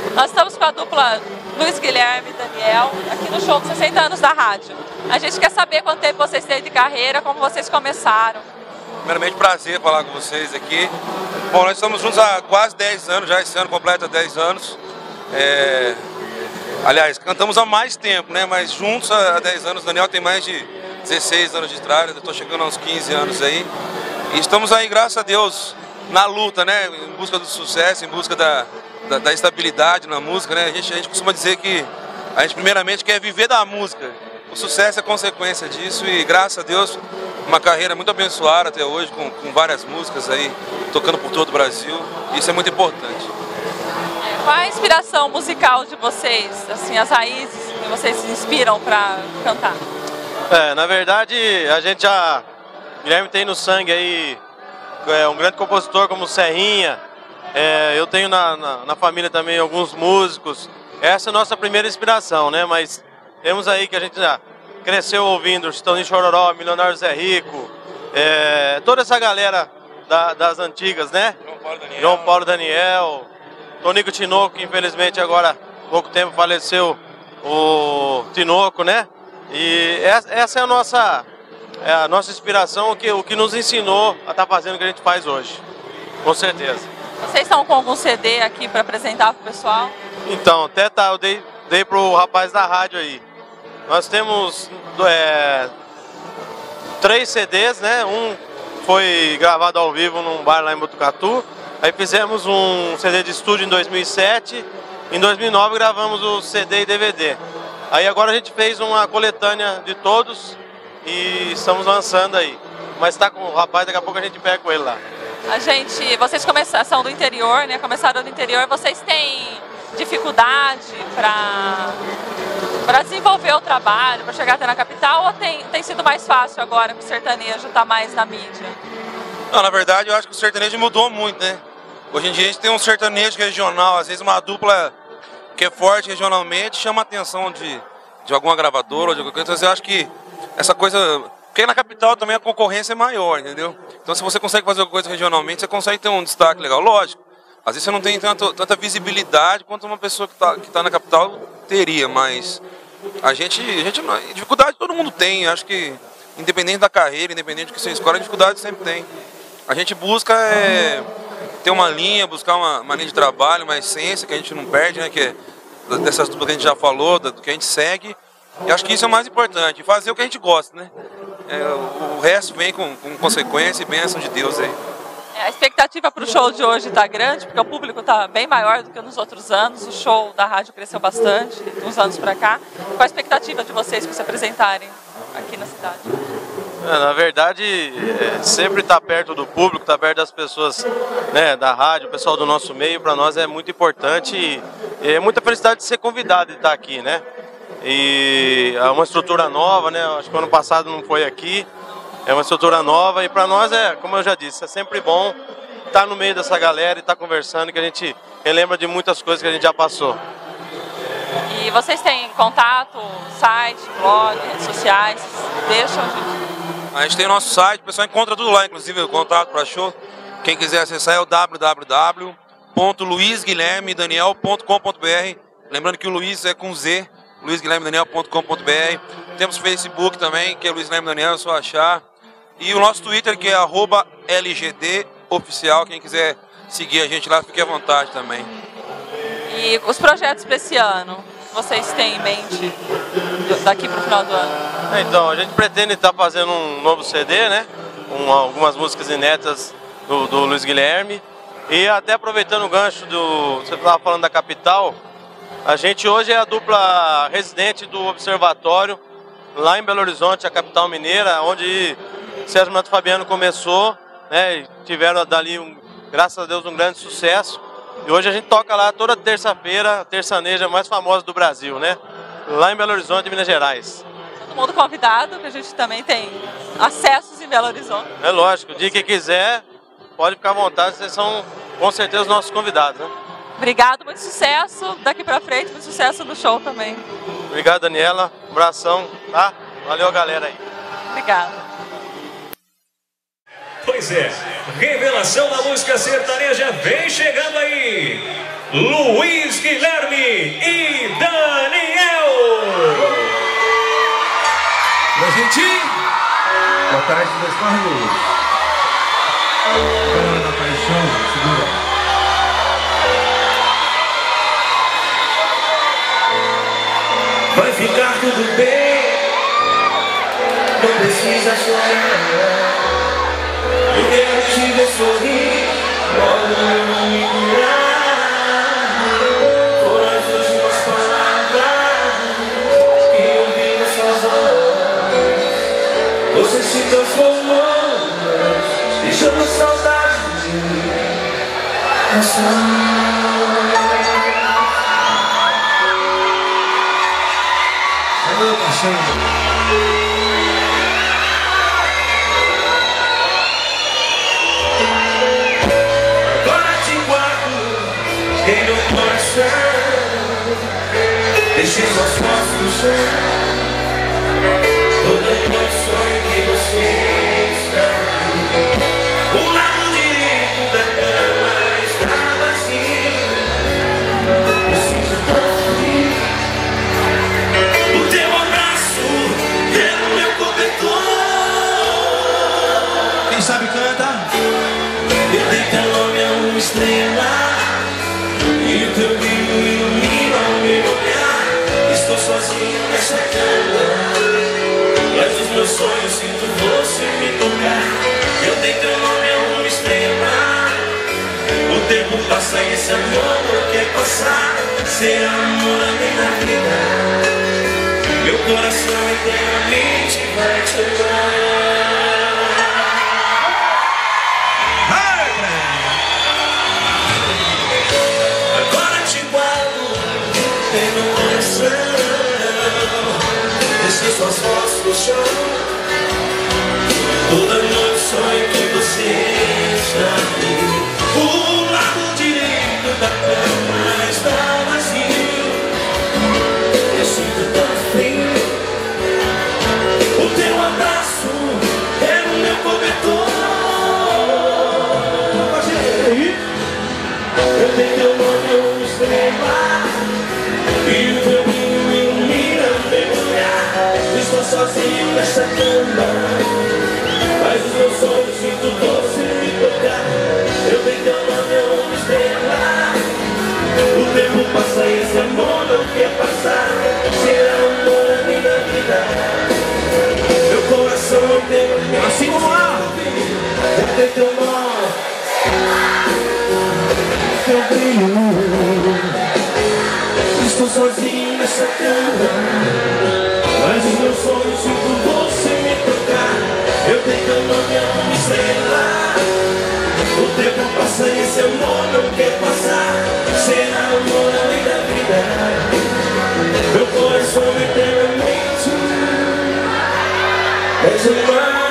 Nós estamos com a dupla Luiz Guilherme e Daniel aqui no show dos 60 anos da rádio. A gente quer saber quanto tempo vocês têm de carreira, como vocês começaram. Primeiramente, prazer falar com vocês aqui. Bom, nós estamos juntos há quase 10 anos, já esse ano completa 10 anos. Aliás, cantamos há mais tempo, né? Mas juntos há 10 anos. O Daniel tem mais de 16 anos de estrada, eu estou chegando aos 15 anos aí. E estamos aí, graças a Deus, na luta, né? Em busca do sucesso, em busca da estabilidade na música, né? A gente costuma dizer que a gente primeiramente quer viver da música. O sucesso é consequência disso e, graças a Deus, uma carreira muito abençoada até hoje, com várias músicas aí, tocando por todo o Brasil. Isso é muito importante. Qual a inspiração musical de vocês? Assim, as raízes que vocês se inspiram para cantar? Na verdade, a gente Guilherme tem no sangue aí um grande compositor como Serrinha. Eu tenho na família também alguns músicos. Essa é a nossa primeira inspiração, né? Mas temos aí que a gente já cresceu ouvindo Chitãozinho Chororó, Milionário Zé Rico, toda essa galera das antigas, né? João Paulo Daniel, Tonico Tinoco, que infelizmente agora há pouco tempo faleceu o Tinoco, né? E essa é a nossa inspiração, o que nos ensinou a estar fazendo o que a gente faz hoje, com certeza. Vocês estão com algum CD aqui para apresentar para o pessoal? Então, até eu dei pro rapaz da rádio aí. Nós temos 3 CDs, né? Um foi gravado ao vivo num bar lá em Botucatu. Aí fizemos um CD de estúdio em 2007. Em 2009 gravamos o CD e DVD. Aí agora a gente fez uma coletânea de todos e estamos lançando aí. Mas tá com o rapaz, daqui a pouco a gente pega com ele lá. Vocês são do interior, né? Começaram do interior. Vocês têm dificuldade para desenvolver o trabalho, para chegar até na capital, ou tem sido mais fácil agora que o sertanejo está mais na mídia? Não, na verdade eu acho que o sertanejo mudou muito, né? Hoje em dia a gente tem um sertanejo regional, às vezes uma dupla que é forte regionalmente chama a atenção de alguma gravadora ou de alguma coisa. Então eu acho que essa coisa... Porque na capital também a concorrência é maior, entendeu? Então se você consegue fazer alguma coisa regionalmente, você consegue ter um destaque legal. Lógico, às vezes você não tem tanta visibilidade quanto uma pessoa que tá na capital teria, mas a gente dificuldade todo mundo tem. Acho que independente da carreira, independente do que você escolhe, a dificuldade sempre tem. A gente busca ter uma linha, buscar uma linha de trabalho, uma essência que a gente não perde, né? Que é dessas duplas que a gente já falou, do que a gente segue. E acho que isso é o mais importante, fazer o que a gente gosta, né? O resto vem com consequência e bênção de Deus aí. A expectativa para o show de hoje está grande, porque o público está bem maior do que nos outros anos. O show da rádio cresceu bastante, de uns anos para cá. Qual a expectativa de vocês para se apresentarem aqui na cidade? Na verdade, sempre estar perto do público, estar perto das pessoas, né, da rádio, o pessoal do nosso meio, para nós é muito importante e é muita felicidade de ser convidado de estar aqui, né? E é uma estrutura nova, né? Acho que o ano passado não foi aqui. É uma estrutura nova e para nós como eu já disse, é sempre bom estar no meio dessa galera e estar conversando, que a gente relembra de muitas coisas que a gente já passou. E vocês têm contato, site, blog, redes sociais? Deixam, gente? A gente tem o nosso site, o pessoal encontra tudo lá, inclusive o contato para show. Quem quiser acessar é o www.luizguilhermedaniel.com.br. Lembrando que o Luiz é com Z, luizguilhermedaniel.com.br. Temos Facebook também, que é Luiz Guilherme Daniel, é só achar. E o nosso Twitter, que é @LGDOficial. Quem quiser seguir a gente lá, fique à vontade também. E os projetos para esse ano, vocês têm em mente daqui para o final do ano? Então, a gente pretende estar fazendo um novo CD, né? Algumas músicas inéditas do Luiz Guilherme. E até aproveitando o gancho você estava falando da capital, a gente hoje é a dupla residente do Observatório, lá em Belo Horizonte, a capital mineira, onde Sérgio Mato Fabiano começou, né? E tiveram dali, graças a Deus, um grande sucesso. E hoje a gente toca lá toda terça-feira, a terçaneja mais famosa do Brasil, né? Lá em Belo Horizonte, Minas Gerais. Todo mundo convidado, que a gente também tem acessos em Belo Horizonte. É lógico, o dia que quiser, pode ficar à vontade, vocês são com certeza os nossos convidados, né? Obrigado, muito sucesso daqui pra frente, muito sucesso no show também. Obrigado, Daniela, um abração, tá? Valeu, galera aí. Obrigada. Pois é, revelação da música sertaneja vem chegando aí. Luiz Guilherme e Daniel. Pra gente botar as duas barulhos. Câmara da Paixão, segura. Vai ficar tudo bem, não precisa chorar. Eu quero te ver sorrir, logo eu não me curar. Foram as últimas palavras que eu vi nas suas olhos. Você se transformou, deixando saudade de mim. Agora te guardo em meu coração. Deixei suas fotos no chão. Todo meu sonho que você está. O lado direito da cama está vazio. Eu sinto tão frio. O teu abraço é o meu cobertor. Quem sabe canta? Eu dei teu nome a uma estrela e o teu brilho ilumina o meu olhar. Estou sozinho nessa cama, mas os meus sonhos sinto você me tocar. Eu dei teu nome a uma estrela. O tempo passa e esse amor não quer passar. Será amor além da vida. Meu coração eternamente vai te amar. Agora te guardo em meu coração. Deixei suas fotos no chão. Toda noite sonho que você está aqui. O lado direito da cama está vazio. Eu sinto tão frio. O teu abraço é o meu cobertor. Eu tenho teu nome, uma estrela, e o teu brilho ilumina o meu olhar. Estou sozinho nesta cama, mas os meus sonhos sinto você me tocar. Eu tenho teu nome, uma estrela. O tempo passa e esse amor não quer passar. Será amor a minha vida. Meu coração tem assim como lá. Eu tenho teu nome, teu brilho. Estou sozinho nessa cama, mas os meus sonhos sinto você me tocar. Eu tenho teu nome, é uma estrela. O tempo passa e esse amor não quer passar. Será amor além da vida. Meu coração eternamente é de mar.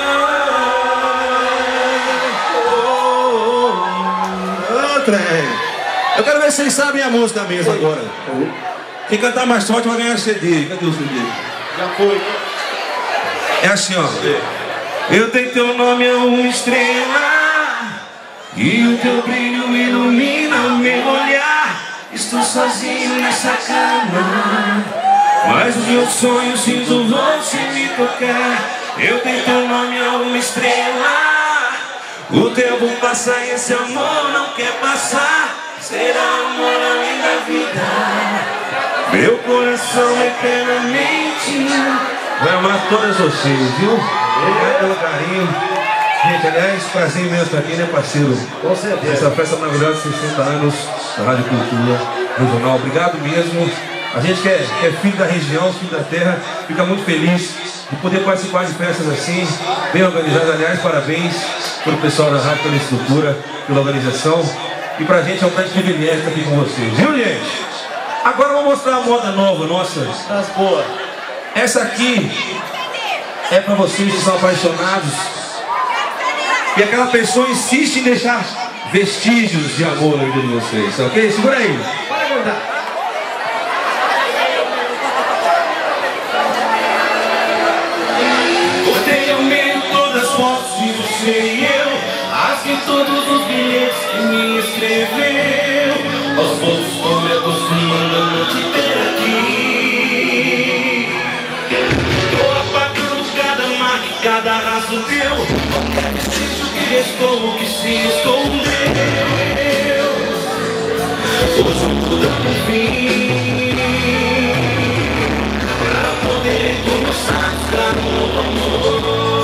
Eu quero ver se vocês sabem a música mesmo agora. Quem cantar mais forte vai ganhar CD. Cadê o CD? Já foi. É assim, ó. Eu tenho teu nome, é uma estrela, e o teu brilho ilumina o meu olhar. Estou sozinho nessa cama, mas os meus sonhos sinto você me tocar. Eu tenho teu nome, é uma estrela. O tempo passa e esse amor não quer passar. Será amor além da vida. Meu coração eternamente vai amar todas vocês, viu? Obrigado pelo carinho. Gente, aliás, prazer imenso estar aqui, né, parceiro? Com certeza. Essa festa maravilhosa de 60 anos da Rádio Cultura Regional. Obrigado mesmo. A gente que é filho da região, filho da terra, fica muito feliz de poder participar de festas assim, bem organizadas. Aliás, parabéns pelo pessoal da Rádio, pela estrutura, pela organização. E pra gente é um grande privilégio estar aqui com vocês, viu, gente? Agora vamos mostrar a moda nova nossa. Das boas. Essa aqui é pra vocês que são apaixonados e aquela pessoa insiste em deixar vestígios de amor na vida de vocês, ok? Segura aí. Para cantar. Cortei ao meio todas as fotos de você e eu. Rasguei todos os bilhetes que me escreveu. Hoje eu tô dando fim pra poder começar a buscar um novo amor.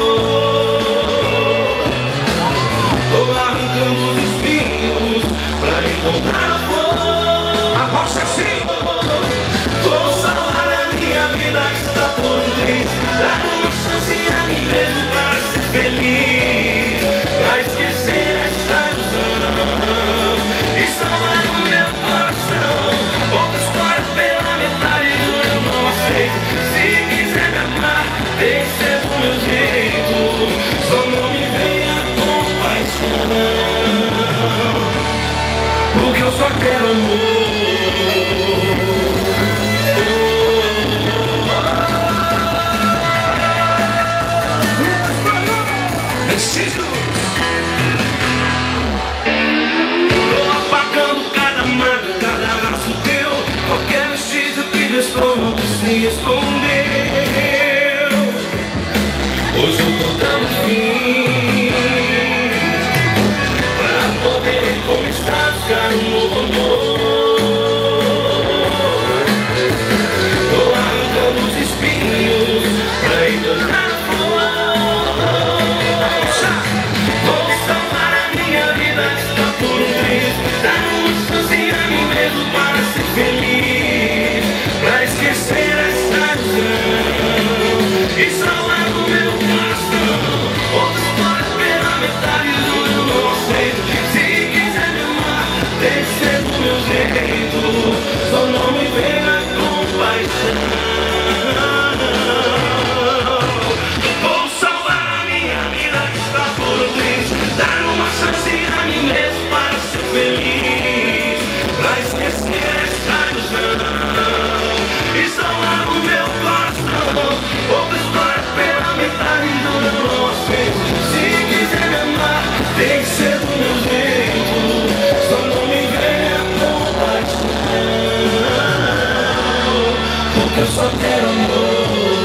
Tô arrancando os espinhos pra encontrar a flor. A rocha sim. Vou salvar a minha vida que está por trás. Dar uma chance a mim mesmo para ser feliz, pra esquecer esta ilusão e salvar o meu coração. Outra história pela metade do eu não aceito. Se quiser me amar, tem que ser do meu jeito. Só não me venha com paixão, porque eu só quero amor. Tô apagando cada marca, cada abraço teu. Qualquer vestígio que desconto se escondeu. Hoje eu tô dando fim pra poder começar a buscar um novo amor. Tô arrancando os espinhos pra encontrar a flor. Vou salvar a minha vida que está por trás. Dar uma chance a mim mesmo para ser feliz, pra esquecer essa ilusão e salvar o meu coração. Outra história pela metade do eu não aceito. Se quiser me amar, tem que ser do meu jeito. Só não me venha com paixão. Vou salvar a minha vida que está por trás. Dar uma chance a mim mesmo para ser feliz, pra esquecer essa ilusão e salvar o meu coração. Outra história pela metade do eu não aceito. Se quiser me amar, tem que ser do meu jeito. Só não me venha com paixão, porque eu só quero amor.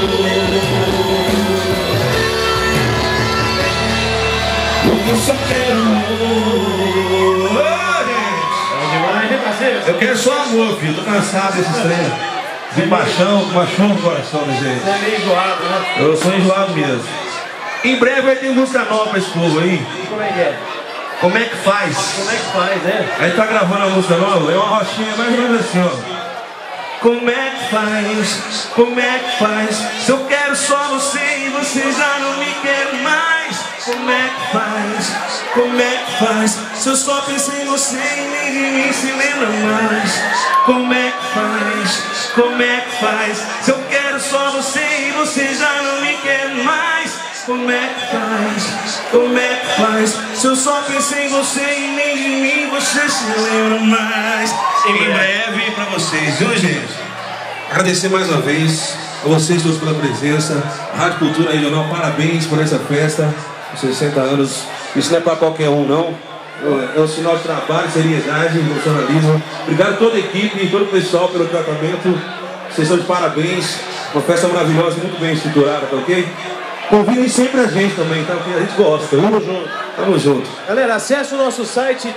Eu só quero amor. Eu quero só amor, filho. Tô cansado desses treinos. De paixão, machuca o coração, minha gente. Você é meio enjoado, né? Eu sou enjoado mesmo. Em breve vai ter música nova pra esse povo aí. Como é que é? Como é que faz? Como é que faz, né? Aí tá gravando a música nova, é uma rochinha mais ou menos assim, ó. Como é que faz? Como é que faz? Se eu quero só você e você já não me quer mais. Como é que faz? Como é que faz? Se eu só penso em você e nem de mim se lembra mais. Como é que faz? Como é que faz? Se eu quero só você e você já não me quer mais. Como é que faz? Como é que faz? Se eu só penso em você e nem de mim você se lembra mais. Em breve pra vocês, viu, gente? Agradecer mais uma vez a vocês todos pela presença. Rádio Cultura Regional, parabéns por essa festa. 60 anos, isso não é para qualquer um, não. É um sinal de trabalho, seriedade, profissionalismo. Obrigado a toda a equipe e todo o pessoal pelo tratamento. Vocês estão de parabéns. Uma festa maravilhosa, muito bem estruturada, tá ok? Convidem sempre a gente também, tá? Porque a gente gosta. Vamos junto. Tamo junto. Galera, acesse o nosso site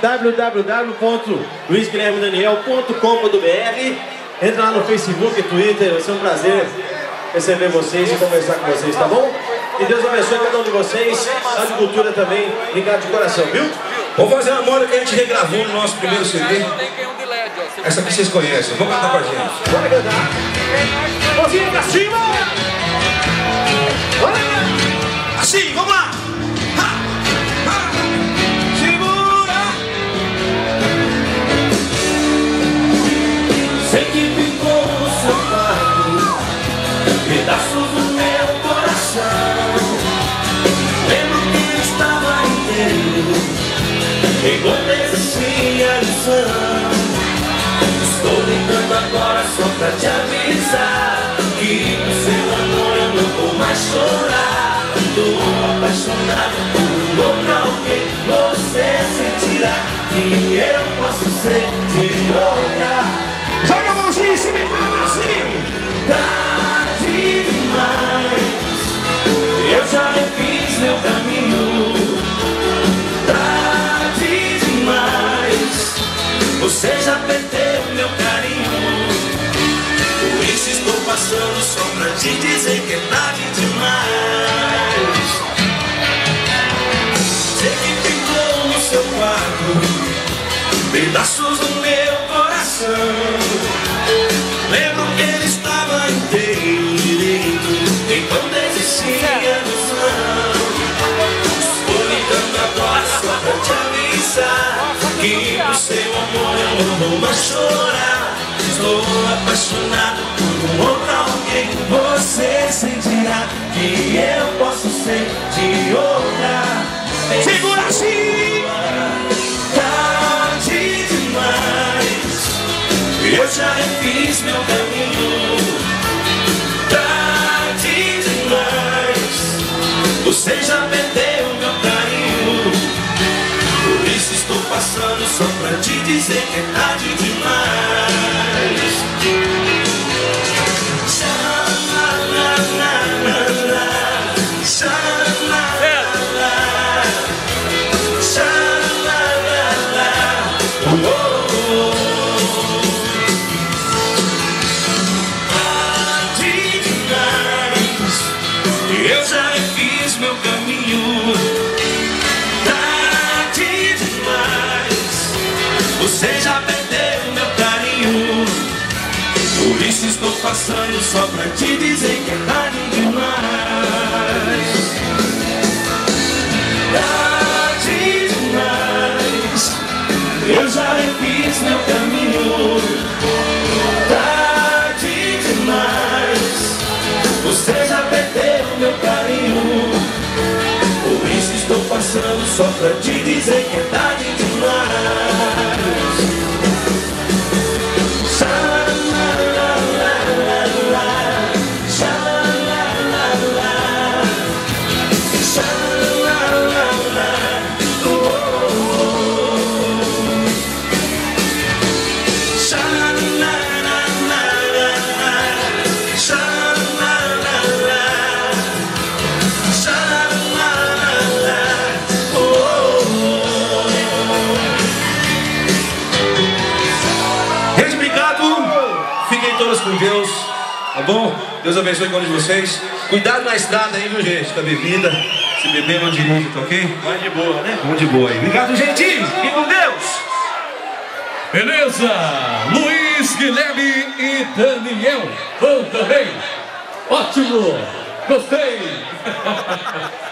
www.luisguilhermedaniel.com.br. Entra lá no Facebook, Twitter, vai ser um prazer receber vocês e conversar com vocês, tá bom? Que Deus abençoe cada um de vocês. A cultura também, ligado de coração, viu? Vamos fazer uma moda que a gente regravou no nosso primeiro CD. Essa aqui vocês conhecem, vamos cantar com a gente. Bora cantar. Mãozinha pra cima! Bora! Assim, vamos lá! Ha! Ha! Segura! Sei que ficou no seu quarto pedaços do meu coração. Lembro que estava inteiro enquanto existia a lição. Estou ligando agora só pra te avisar que no seu amor eu não vou mais chorar. Estou apaixonado por outro alguém. Você sentirá que eu posso ser de olhar. Joga a mãozinha em cima e fala assim! Tarde demais, eu já refiz meu caminho. Tarde demais, você Você já perdeu meu carinho, por isso estou passando só pra te dizer que é tarde demais. Sei que ficou no seu quarto pedaços do meu coração. Lembro que ele estava inteiro direito enquanto existia ilusão. Estou ligando agora só pra te avisar que pro seu amor eu não vou mais chorar. Estou apaixonado por um outro alguém. Você sentirá que eu posso ser de outra. Segura assim! Tarde demais, eu já refiz meu caminho. Tarde demais, você já perdeu meu carinho. Por isso estou passando só pra te dizer que é tarde demais. Eu já fiz meu caminho. Tarde demais, você já perdeu meu carinho. Por isso estou passando só pra te dizer que é tarde demais. Tarde demais, eu já fiz meu caminho. Tarde demais, você já perdeu meu carinho. Por isso estou passando só pra te dizer que é tarde demais. Com Deus, tá bom? Deus abençoe cada um de vocês. Cuidado na estrada aí, viu, gente? Com a bebida. Se beber, não dirige, tá ok? Vai de boa, né? Vamos de boa aí. Obrigado, gente. Fiquem com Deus. Beleza? Luiz, Guilherme e Daniel vão também. Ótimo! Gostei!